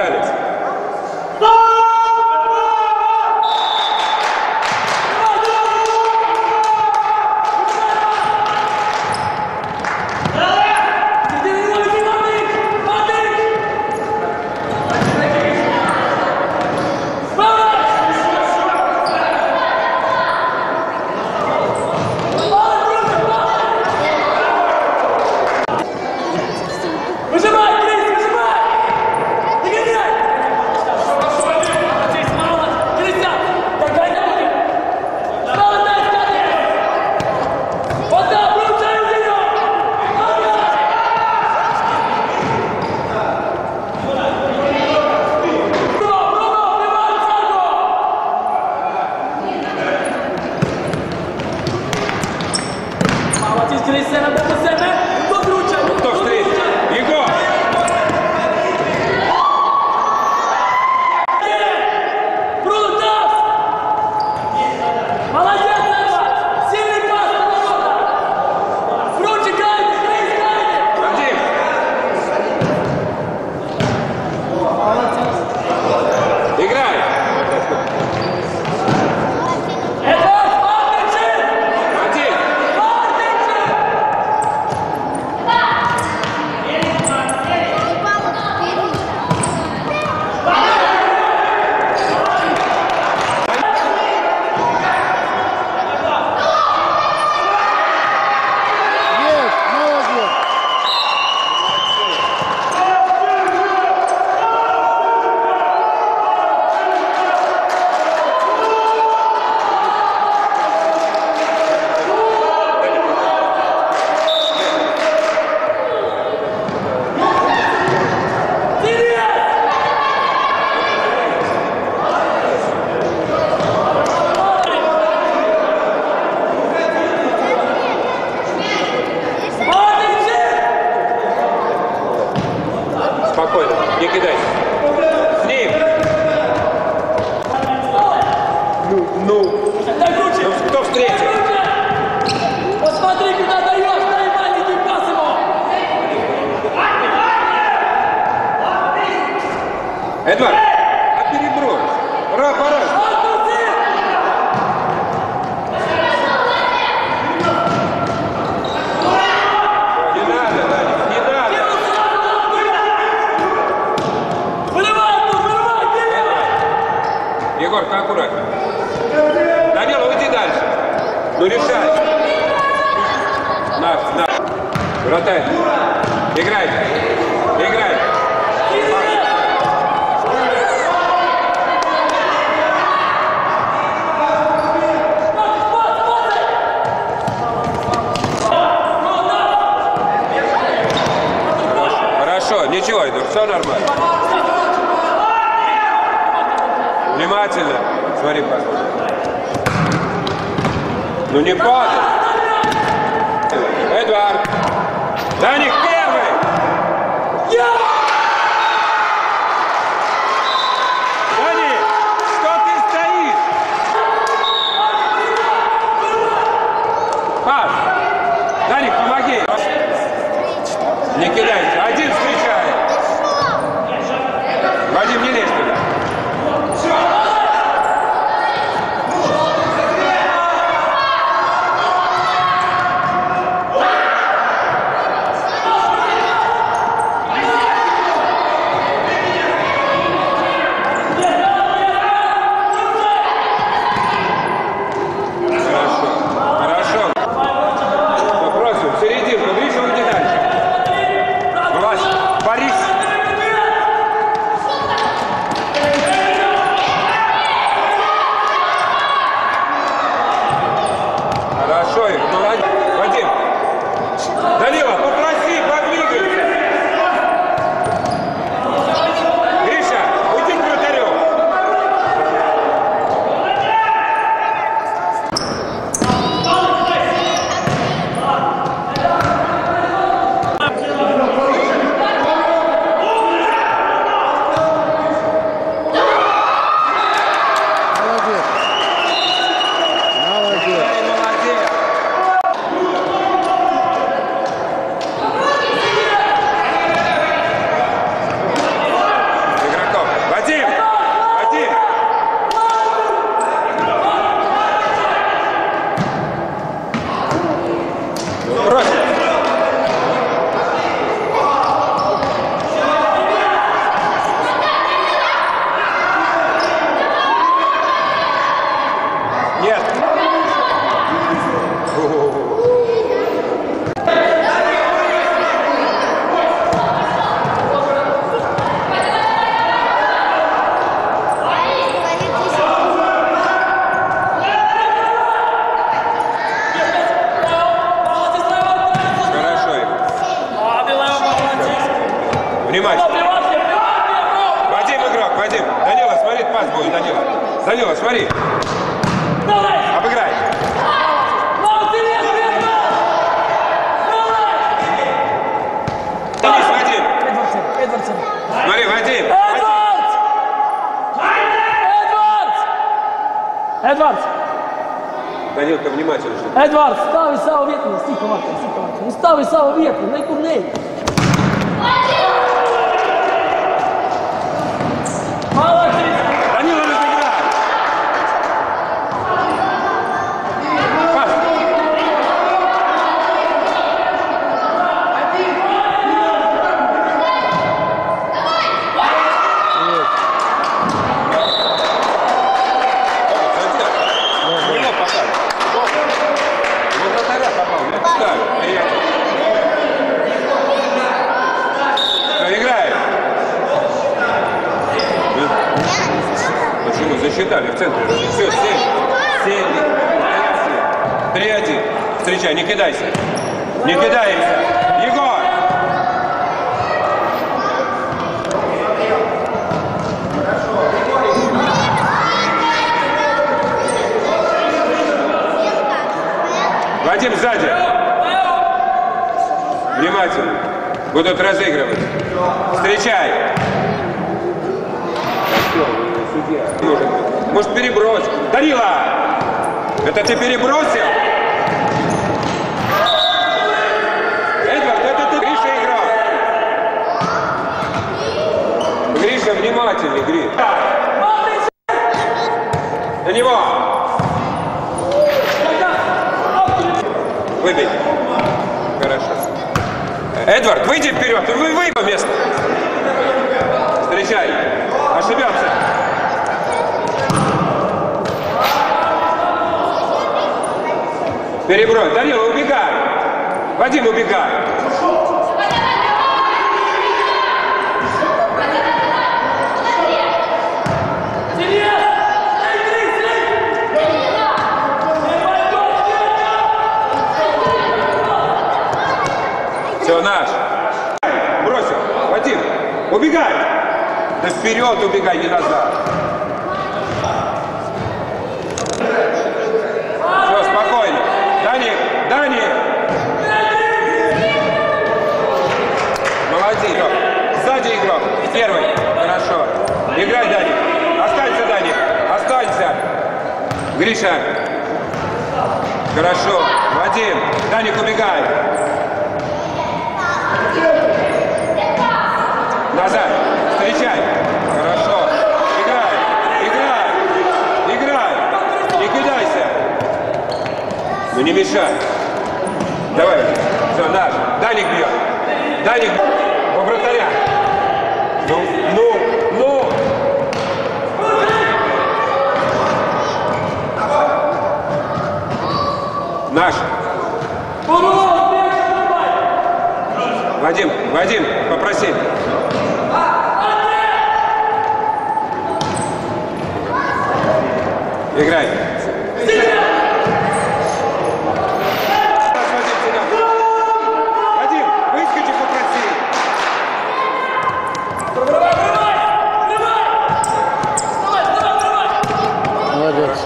Разбежались. Спокойно, не кидайся. С ним. Ну, кто встретил? Посмотри, куда даешь, дай маленький пас ему. Эдвард, а перебрось. Пора. Егорка, аккуратно. Данила, уйди дальше. Ну решай. На. Вратарь. Играй. Хорошо, ничего, все нормально. Внимательно. Смотри, пожалуйста. Ну не падай. Эдуард. Даник первый. Даник, что ты стоишь? Пас. Даник, помоги. Не кидайся. Один встречает. Вадим, не лезь туда. Данила, смотри. Давай! Обыграй. Молодец, Денис, Вадим. Эдвардсон! Смотри, Вадим. Эдвардс! Эдвардс! Данилка, внимательно. Едвард, stavi sa u vjetru, stiho ovako. Stavi sa u vjetru, neku ne. Hvala ti! Данила, разыграй. Пас. Засчитали в центре. Все, 7. 3-1. Встречай, не кидайся. Не кидаемся. Егор! Вадим сзади. Внимательно. Будут разыгрывать. Встречай. Может, перебрось. Данила! Это ты перебросил? Эдвард, это ты, Гриша, играл. Гриша, внимательней, Гриша. На него! Выбей. Хорошо. Эдвард, выйди вперед. Вы по месту. Встречай. Ошибемся. Перебрось. Данила, убегай. Вадим, убегай. Все, наш. Бросил. Вадим, убегай. Да вперед убегай, не назад. Все, спокойно. Дани! Молодец. Сзади игрок. Первый. Хорошо. Играй, Дани. Останься, Дани. Останься. Гриша. Хорошо. Вадим. Даник, убегай. Назад. Встречай. Хорошо. Играй. Не кидайся. Ну не мешай. Давай. Все, наш. Даник бьет. Даник по вратаря. Ну. Наш. Вадим, попроси. Играй. Вадим, выскочи, попроси. Молодец.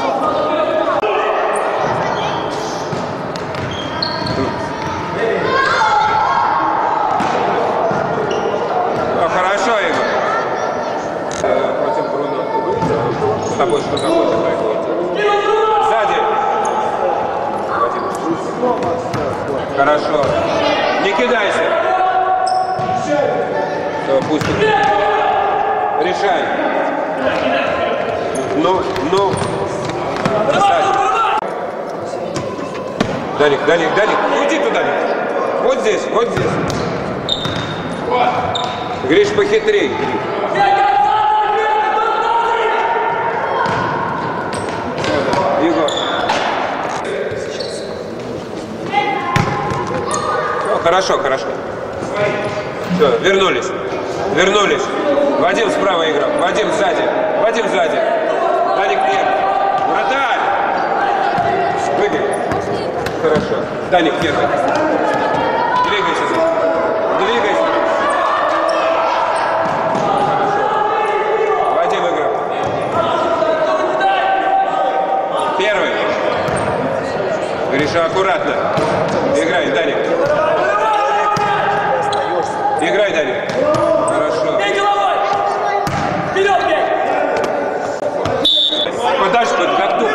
Хорошо, Игорь. Против Бруно. С тобой что захочет происходит? Сзади. Хорошо. Не кидайся. Все, пусть. Решай. Ну. Сзади. Даник. Уйди туда. Вот здесь. Гриш, похитрей. Егор. Хорошо. Все, вернулись. Вадим справа играл. Вадим сзади. Даник первый. Вратарь. Выгай. Хорошо. Даник первый. Двигайся. Вадим играл. Гриша, аккуратно. Играй, Даник. Играй, Даник. Хорошо. Бей головой! Вперед, бей! Подальше, подготовь.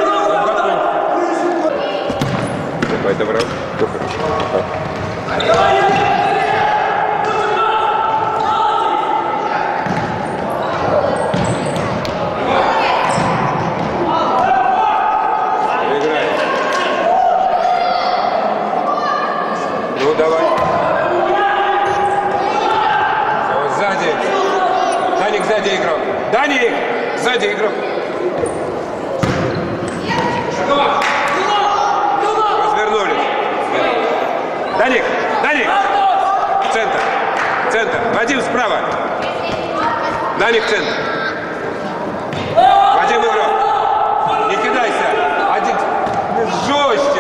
Давай, добро. Играй. Ну, давай. Все, сзади. Даник, сзади игрок. Даник! Сзади игрок. Развернулись. Даник! Даник! Центр! Центр! Вадим справа! Даник центр! Вадим игрок! Не кидайся! Один! Жестче!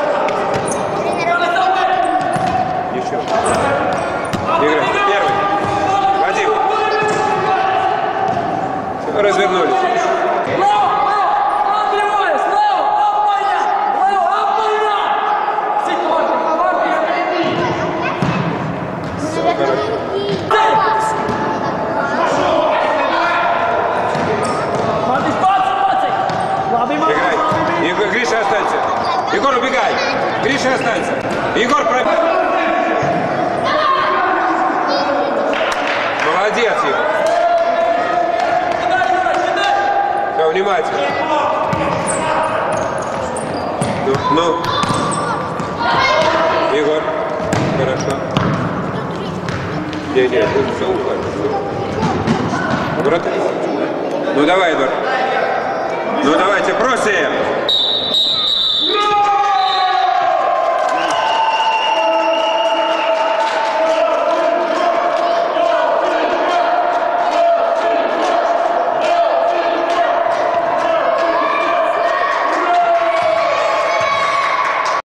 Еще! Играй! Первый! Вадим! Все, развернулись! Играй. Гриша останется. Егор, убегай. Гриша останется. Егор, пробег. Молодец, Егор. Все, внимательно. Ну. Егор. Хорошо. Не, тут все уходит. Вратарь. Ну давай, Эдуард. Ну давайте, просим.